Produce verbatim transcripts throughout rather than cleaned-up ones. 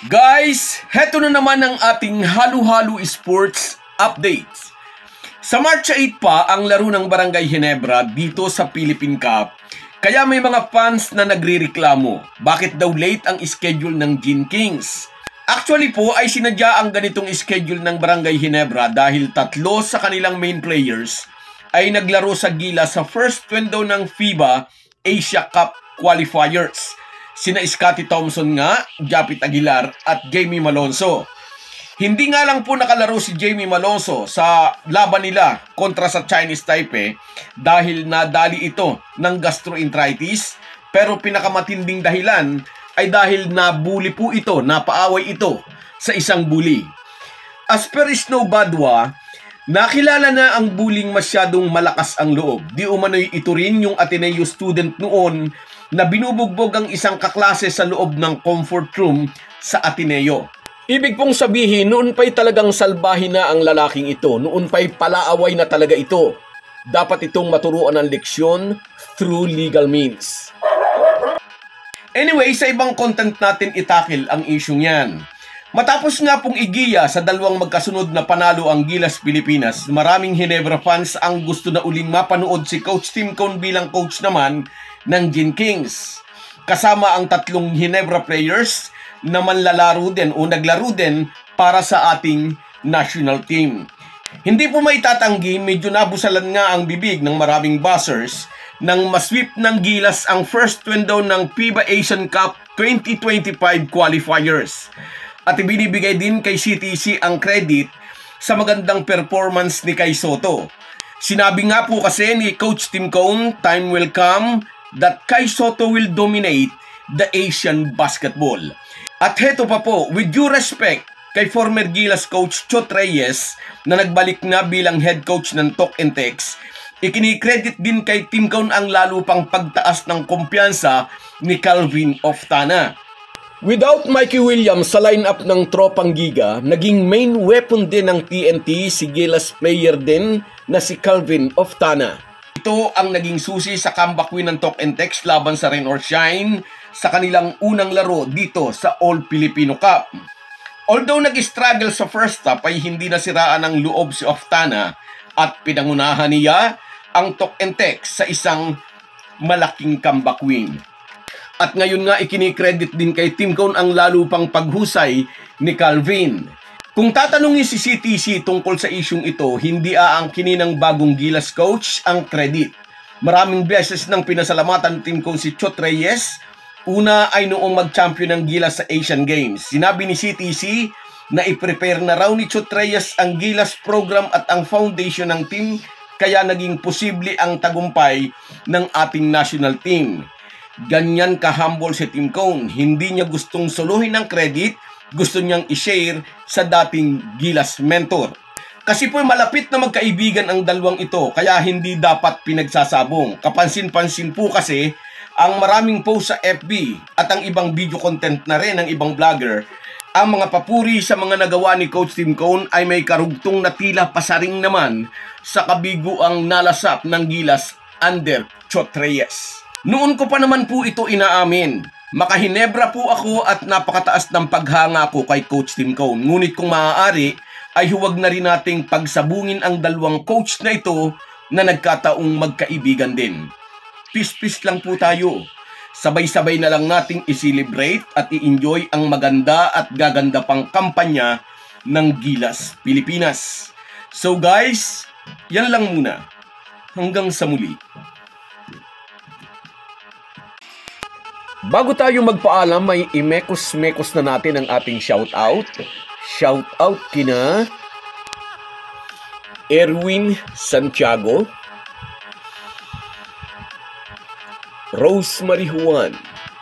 Guys, heto na naman ang ating halo-halo sports updates. Sa March eight pa ang laro ng Barangay Ginebra dito sa Philippine Cup. Kaya may mga fans na nagrereklamo. Bakit daw late ang schedule ng Gin Kings? Actually po ay sinadya ang ganitong schedule ng Barangay Ginebra dahil tatlo sa kanilang main players ay naglaro sa gila sa first window ng FIBA Asia Cup qualifiers. Sina Scottie Thompson nga, Japit Aguilar at Jamie Malonzo. Hindi nga lang po nakalaro si Jamie Malonzo sa laban nila kontra sa Chinese Taipei dahil nadali ito ng gastroenteritis, pero pinakamatinding dahilan ay dahil nabuli po ito, napaaway ito sa isang bully. As per Snow Badwa, nakilala na ang bullying masyadong malakas ang loob. Di umano'y ito rin yung Ateneo student noon na binubugbog ang isang kaklase sa loob ng comfort room sa Ateneo. Ibig pong sabihin, noon pa'y talagang salbahin na ang lalaking ito. Noon pa'y palaaway na talaga ito. Dapat itong maturuan ng leksyon through legal means. Anyway, sa ibang content natin itakil ang isyong yan. Matapos nga pong igiya sa dalawang magkasunod na panalo ang Gilas Pilipinas, maraming Ginebra fans ang gusto na uling mapanood si Coach Tim Cone bilang coach naman ng Gin Kings. Kasama ang tatlong Ginebra players na manlalaro din o naglaro din para sa ating national team. Hindi po maitatanggi, medyo nabusalan nga ang bibig ng maraming buzzers nang masweep ng Gilas ang first window ng FIBA Asian Cup twenty twenty-five qualifiers. At ibinibigay din kay C T C ang credit sa magandang performance ni Kai Sotto. Sinabi nga po kasi ni Coach Tim Cone, time will come that Kai Sotto will dominate the Asian basketball. At heto pa po, with due respect kay former Gilas coach Chot Reyes na nagbalik na bilang head coach ng Tok and Tex, ikinikredit din kay Tim Cone ang lalo pang pagtaas ng kumpiyansa ni Calvin Oftana. Without Mikey Williams sa lineup ng Tropang Giga, naging main weapon din ng T N T si Gilas player din na si Calvin Oftana. Ito ang naging susi sa comeback win ng Tok and Tex laban sa Rain or Shine sa kanilang unang laro dito sa All Filipino Cup. Although nag-struggle sa first half ay hindi nasiraan ng loob si Oftana at pinangunahan niya ang Tok and Tex sa isang malaking comeback win. At ngayon nga ikinikredit din kay Tim Cone ang lalo pang paghusay ni Calvin. Kung tatanungin si C T C tungkol sa isyung ito, hindi aangkinin ng bagong Gilas coach ang credit. Maraming beses nang pinasalamatan ni Tim Cone si Chot Reyes. Una ay noong mag-champion ng Gilas sa Asian Games. Sinabi ni C T C na i-prepare na raw ni Chot Reyes ang Gilas program at ang foundation ng team, kaya naging posible ang tagumpay ng ating national team. Ganyan ka-humble si Tim Cone. Hindi niya gustong suluhin ng credit, gusto niyang i-share sa dating Gilas mentor. Kasi po malapit na magkaibigan ang dalawang ito, kaya hindi dapat pinagsasabong. Kapansin-pansin po kasi ang maraming post sa F B at ang ibang video content na rin ng ibang vlogger, ang mga papuri sa mga nagawa ni Coach Tim Cone ay may karugtong na tila pasaring naman sa kabiguang nalasap ng Gilas under Chot Reyes. Noon ko pa naman po ito inaamin. Makahinebra po ako at napakataas ng paghanga ko kay Coach Tim Cone. Ngunit kung maaari, ay huwag na rin nating pagsabungin ang dalawang coach na ito na nagkataong magkaibigan din. Peace-peace lang po tayo. Sabay-sabay na lang nating i-celebrate at i-enjoy ang maganda at gaganda pang kampanya ng Gilas Pilipinas. So guys, yan lang muna. Hanggang sa muli. Bago tayo magpaalam, may imekos-mekos na natin ang ating shoutout. Shoutout kina Erwin Santiago, Rosemary Juan,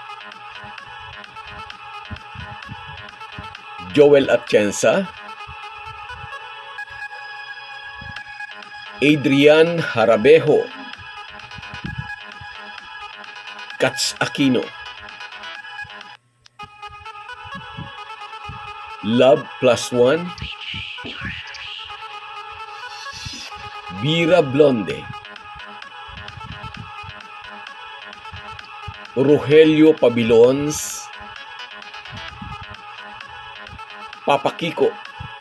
Joel Atienza, Adrian Harabejo, Kats Aquino, Love Plus One, Bira Blonde, Rogelio Pabilons, Papa Kiko,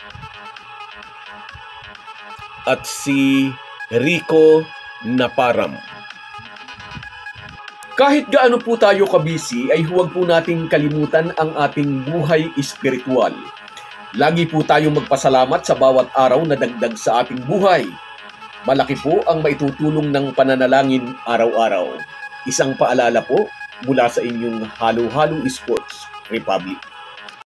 at si Rico Naparam. Kahit gaano po tayo kabisi ay huwag po nating kalimutan ang ating buhay espiritual. Lagi po tayong magpasalamat sa bawat araw na dagdag sa ating buhay. Malaki po ang maitutulong ng pananalangin araw-araw. Isang paalala po mula sa inyong Halo Halo Sports Republic.